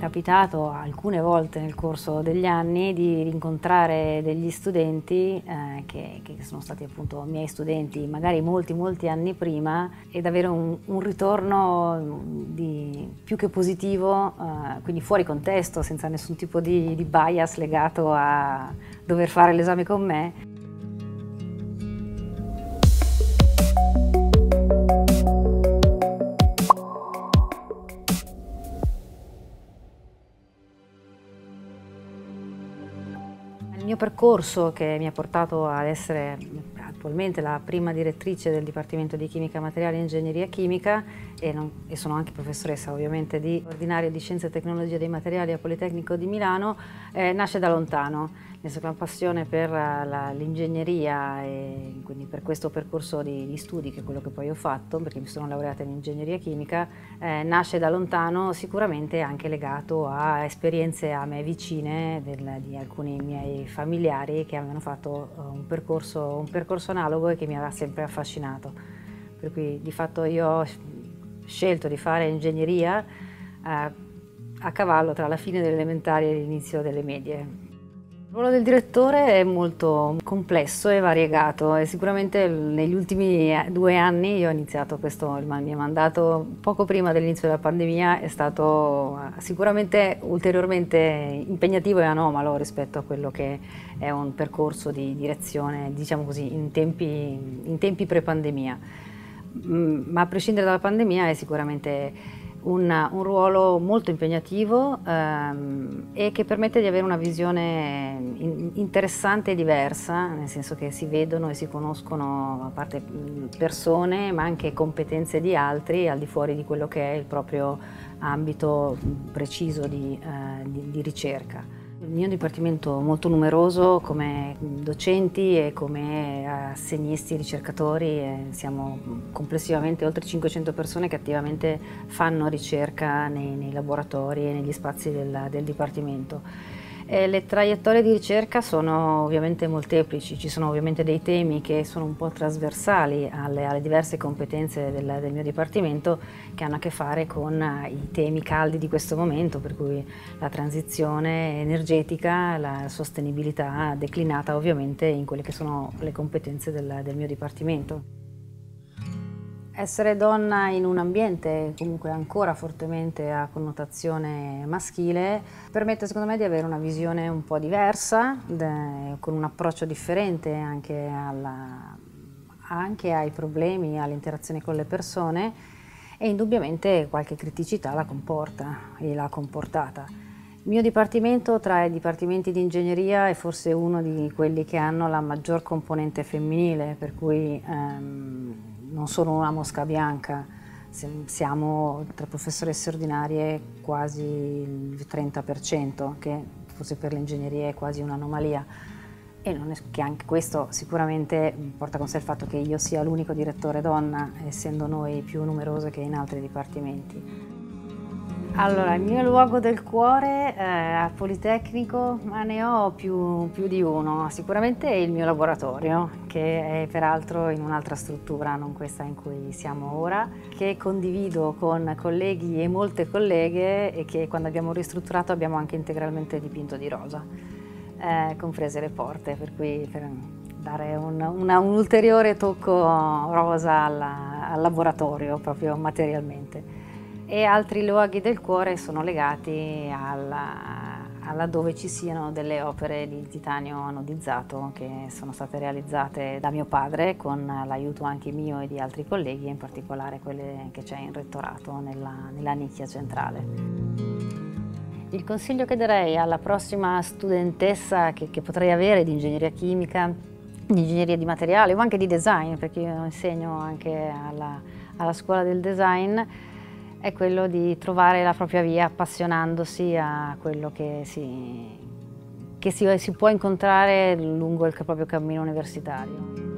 capitato alcune volte nel corso degli anni di incontrare degli studenti che sono stati appunto miei studenti magari molti anni prima ed avere un ritorno più che positivo, quindi fuori contesto, senza nessun tipo di bias legato a dover fare l'esame con me. Il mio percorso, che mi ha portato ad essere attualmente la prima direttrice del Dipartimento di Chimica Materiale e Ingegneria Chimica e sono anche professoressa ovviamente di ordinaria di Scienze e Tecnologie dei Materiali al Politecnico di Milano, nasce da lontano, nel senso che la passione per l'ingegneria e quindi per questo percorso di studi, che è quello che poi ho fatto, perché mi sono laureata in Ingegneria Chimica, nasce da lontano, sicuramente anche legato a esperienze a me vicine di alcuni miei familiari che avevano fatto un percorso analogo e che mi aveva sempre affascinato. Per cui di fatto io ho scelto di fare ingegneria a cavallo tra la fine delle elementari e l'inizio delle medie. Il ruolo del direttore è molto complesso e variegato e sicuramente negli ultimi 2 anni io ho iniziato il mio mandato poco prima dell'inizio della pandemia, è stato sicuramente ulteriormente impegnativo e anomalo rispetto a quello che è un percorso di direzione, diciamo così, in tempi pre-pandemia. Ma a prescindere dalla pandemia è sicuramente un ruolo molto impegnativo e che permette di avere una visione interessante e diversa, nel senso che si vedono e si conoscono a parte persone ma anche competenze di altri al di fuori di quello che è il proprio ambito preciso di ricerca. Il mio dipartimento è molto numeroso come docenti e come assegnisti, ricercatori, siamo complessivamente oltre 500 persone che attivamente fanno ricerca nei laboratori e negli spazi del dipartimento. Le traiettorie di ricerca sono ovviamente molteplici, ci sono ovviamente dei temi che sono un po' trasversali alle diverse competenze del mio dipartimento, che hanno a che fare con i temi caldi di questo momento, per cui la transizione energetica, la sostenibilità declinata ovviamente in quelle che sono le competenze del mio dipartimento. Essere donna in un ambiente comunque ancora fortemente a connotazione maschile permette secondo me di avere una visione un po' diversa, con un approccio differente anche ai problemi, alle interazioni con le persone, e indubbiamente qualche criticità la comporta e l'ha comportata. Il mio dipartimento, tra i dipartimenti di ingegneria, è forse uno di quelli che hanno la maggior componente femminile, per cui non sono una mosca bianca, siamo tra professoresse ordinarie quasi il 30%, che forse per l'ingegneria è quasi un'anomalia. E non è che anche questo sicuramente porta con sé il fatto che io sia l'unico direttore donna, essendo noi più numerose che in altri dipartimenti. Allora, il mio luogo del cuore al Politecnico, ma ne ho più di uno. Sicuramente è il mio laboratorio, che è peraltro in un'altra struttura, non questa in cui siamo ora, che condivido con colleghi e molte colleghe e che quando abbiamo ristrutturato abbiamo anche integralmente dipinto di rosa, comprese le porte, per cui per dare un ulteriore tocco rosa al laboratorio, proprio materialmente. E altri luoghi del cuore sono legati alla dove ci siano delle opere di titanio anodizzato che sono state realizzate da mio padre con l'aiuto anche mio e di altri colleghi, in particolare quelle che c'è in rettorato nella nicchia centrale. Il consiglio che darei alla prossima studentessa che potrei avere di ingegneria chimica, di ingegneria di materiale o anche di design, perché io insegno anche alla scuola del design, è quello di trovare la propria via appassionandosi a quello che si può incontrare lungo il proprio cammino universitario.